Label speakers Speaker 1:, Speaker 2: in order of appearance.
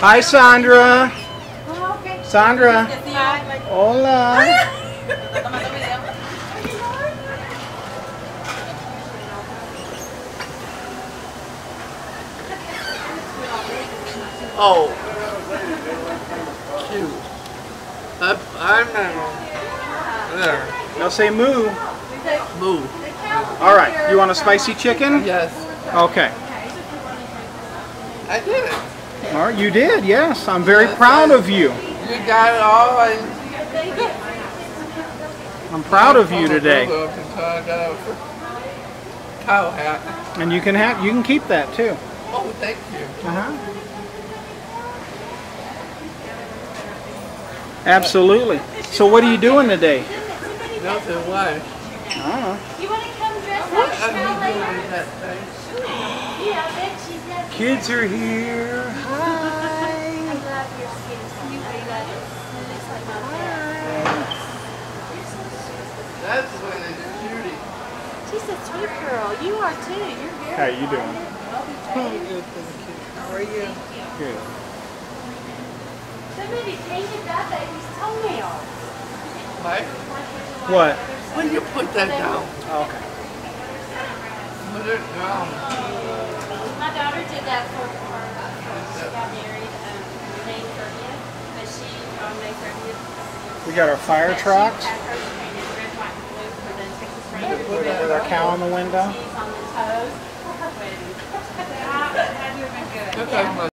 Speaker 1: Hi, Sandra. Sandra. Hola.
Speaker 2: Oh, cute. I'm there.
Speaker 1: Now say moo.
Speaker 2: Moo.
Speaker 1: All right. You want a spicy chicken?
Speaker 2: Yes.
Speaker 1: Okay.
Speaker 2: I did it.
Speaker 1: All right. You did. Yes. I'm very proud of you.
Speaker 2: You got it all.
Speaker 1: I'm proud of you today.
Speaker 2: I got a cow hat.
Speaker 1: And you can keep that too.
Speaker 2: Oh, thank you.
Speaker 1: Absolutely. So what are you doing today?
Speaker 2: Nothing. Why?
Speaker 1: I don't know.
Speaker 3: You want to come dress
Speaker 2: What
Speaker 3: up?
Speaker 2: are you doing with that thing?
Speaker 3: Yeah, I bet she's that.
Speaker 1: Kids are here.
Speaker 3: I love your skin. You love it. It looks like my dad.
Speaker 2: That's the way they do cutie.
Speaker 3: She's a sweet girl. You are too. You're very
Speaker 1: How you doing?
Speaker 2: Good, thank you. How are you?
Speaker 1: Good.
Speaker 3: Somebody painted that baby's toenails.
Speaker 2: Mike,
Speaker 1: What?
Speaker 2: when you put that down,
Speaker 1: Okay.
Speaker 2: put it down.
Speaker 3: My daughter did that for her. She got married May 30th, but she on May 30th.
Speaker 1: We got our fire trucks
Speaker 3: She had hers painted red, white, and blue for the Texas Rangers.
Speaker 1: with our cow on the window.
Speaker 3: She's on the toes for her wedding. That would have been good.
Speaker 2: Okay.